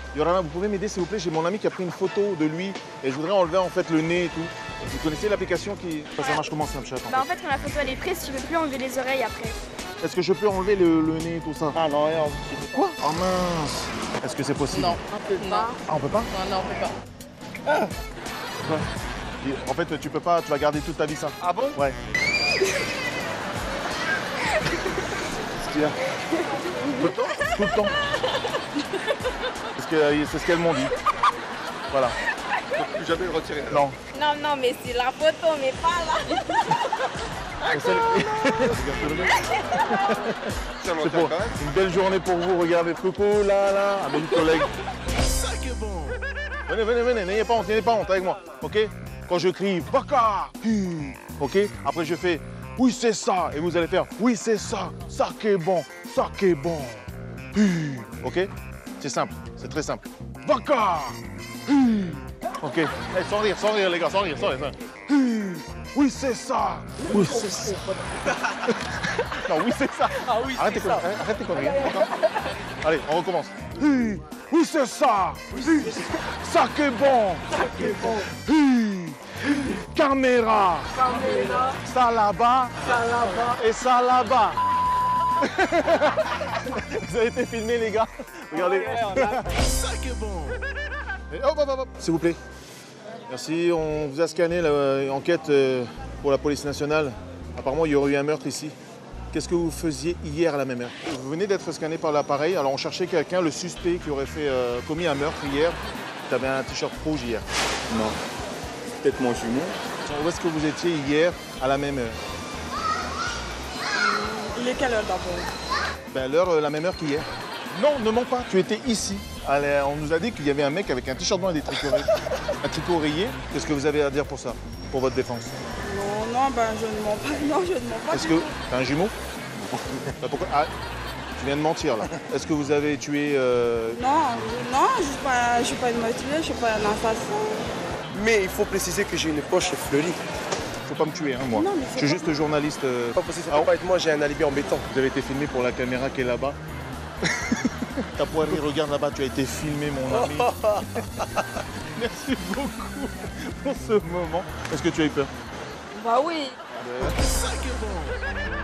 Yorana, vous pouvez m'aider s'il vous plaît? J'ai mon ami qui a pris une photo de lui et je voudrais enlever en fait le nez et tout. Vous connaissez l'application qui... Enfin, ça marche comment Snapchat en fait? Bah en fait quand la photo elle est prise, tu peux plus enlever les oreilles après. Est-ce que je peux enlever le nez et tout ça? Ah non, rien. Quoi? Oh mince! Est-ce que c'est possible? Non. On peut pas. Ah, on peut pas? Non, non, on peut pas. Ouais. Et en fait, tu peux pas, tu vas garder toute ta vie ça. Ah bon? Ouais. Qu'est-ce qu'il y a? Tout le temps? Tout le temps. C'est ce qu'elles m'ont dit. Voilà. Plus jamais le retirer. Non. Non, non, mais c'est la photo, mais pas là. Ça m'en C'est tient pour quand même. une belle journée pour vous. Regardez, coucou, là, avec une collègue. Ça qui est bon. Venez, venez, venez, n'ayez pas honte avec moi, ok? Quand je crie Baka, ok? Après je fais oui c'est ça et vous allez faire oui c'est ça qui est bon, ça qui est bon, ok? C'est simple, c'est très simple. Baka, ok? Hey, sans rire les gars, sans rire. Oui c'est ça, oui c'est ça. Non oui c'est ça. Ah oui, Arrête tes conneries. D'accord. Allez, on recommence. Oui, c'est ça. Ça qui est bon. Ça qui est bon. Caméra. Ça là-bas. Et ça là-bas. Vous avez été filmés, les gars. Regardez. Ça qui est bon. Et hop, hop, hop. S'il vous plaît. Merci. On vous a scanné l'enquête pour la police nationale. Apparemment, il y aurait eu un meurtre ici. Qu'est-ce que vous faisiez hier à la même heure? Vous venez d'être scanné par l'appareil, alors on cherchait quelqu'un, le suspect qui aurait commis un meurtre hier. Tu avais un t-shirt rouge hier. Non. Peut-être mon jumeau. Où est-ce que vous étiez hier à la même heure? Il est quelle heure d'abord? Ben l'heure, la même heure qu'hier. Non, ne mens pas, tu étais ici. Allez, on nous a dit qu'il y avait un mec avec un t-shirt blanc et des tricots rayés. Un tricot rayé. Qu'est-ce que vous avez à dire pour ça, pour votre défense? Non, ben je ne mens pas. Non, je ne mens pas. Est-ce que... T'as un jumeau? Ben, pourquoi... Ah, tu viens de mentir là. Est-ce que vous avez tué... Non, je ne suis pas une meurtrière, je ne suis pas un assassin. Mais il faut préciser que j'ai une poche fleurie. Faut pas me tuer, hein, moi. Non, mais Je suis juste journaliste. Pas possible, ça peut pas être moi, j'ai un alibi en béton. Vous avez été filmé pour la caméra qui est là-bas. Ta poitrine, regarde là-bas, tu as été filmé, mon ami. Merci beaucoup pour ce moment. Est-ce que tu as eu peur? Bah oui. Ça qui est bon.